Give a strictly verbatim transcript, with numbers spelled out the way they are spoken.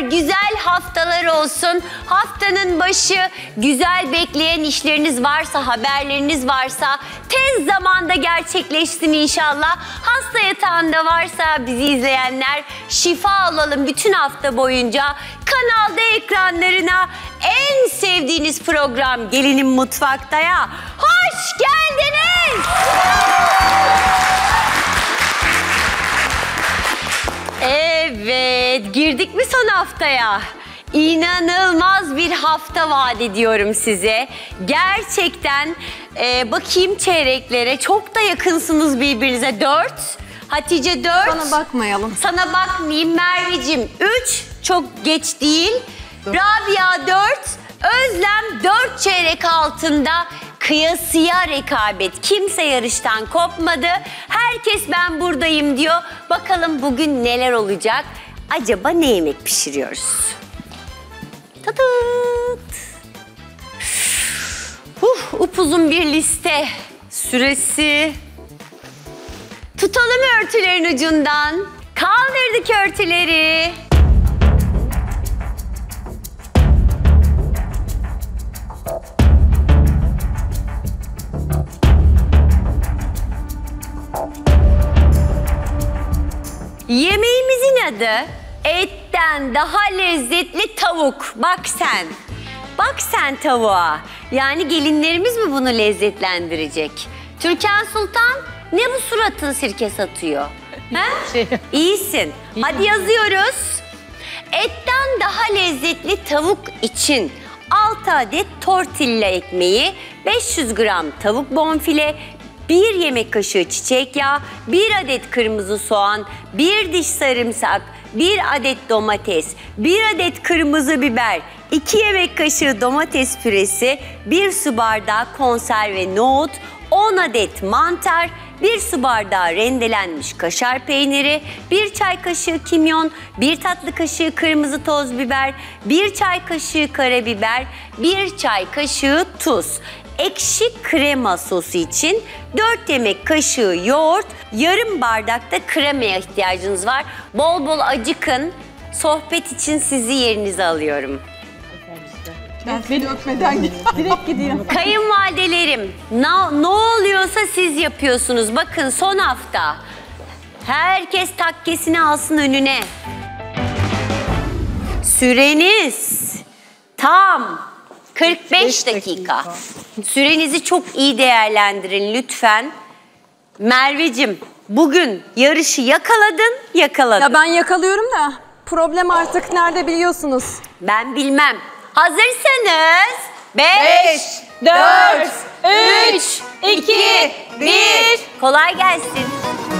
güzel haftalar olsun. Haftanın başı güzel bekleyen işleriniz varsa, haberleriniz varsa tez zamanda gerçekleşsin inşallah. Hasta yatağında varsa bizi izleyenler şifa alalım bütün hafta boyunca. Kanal D ekranlarına en sevdiğiniz program Gelinin Mutfakta'ya hoş geldiniz. Evet, girdik mi son haftaya? İnanılmaz bir hafta vaat ediyorum size. Gerçekten e, bakayım çeyreklere, çok da yakınsınız birbirinize. Dört, Hatice dört. Sana bakmayalım. Sana bakmayayım Merveciğim. Üç, çok geç değil. Dört. Rabia dört, Özlem dört çeyrek altında. Kıyasıya rekabet. Kimse yarıştan kopmadı. Herkes ben buradayım diyor. Bakalım bugün neler olacak? Acaba ne yemek pişiriyoruz? Tadıt. Huh, upuzun bir liste. Süresi. Tutalım örtülerin ucundan. Kaldırdık örtüleri. Yemeğimizin adı etten daha lezzetli tavuk. Bak sen. Bak sen tavuğa. Yani gelinlerimiz mi bunu lezzetlendirecek? Türkan Sultan, ne bu suratın sirke satıyor? Ha? Şey. İyisin. Hadi yazıyoruz. Etten daha lezzetli tavuk için altı adet tortilla ekmeği, beş yüz gram tavuk bonfile, bir yemek kaşığı çiçek yağı, bir adet kırmızı soğan, bir diş sarımsak, bir adet domates, bir adet kırmızı biber, iki yemek kaşığı domates püresi, bir su bardağı konserve nohut, on adet mantar, bir su bardağı rendelenmiş kaşar peyniri, bir çay kaşığı kimyon, bir tatlı kaşığı kırmızı toz biber, bir çay kaşığı karabiber, bir çay kaşığı tuz. Ekşi krema sosu için dört yemek kaşığı yoğurt, yarım bardak da kremaya ihtiyacınız var. Bol bol acıkın. Sohbet için sizi yerinize alıyorum. Ben seni öpmeden direkt gidiyorum. Kayınvalidelerim, ne, ne oluyorsa siz yapıyorsunuz. Bakın son hafta. Herkes takkesini alsın önüne. Süreniz tam kırk beş dakika. Sürenizi çok iyi değerlendirin lütfen. Merveciğim, bugün yarışı yakaladın, yakaladın. Ya ben yakalıyorum da problem artık nerede biliyorsunuz. Ben bilmem. Hazırsanız beş, dört, üç, iki, bir. Kolay gelsin.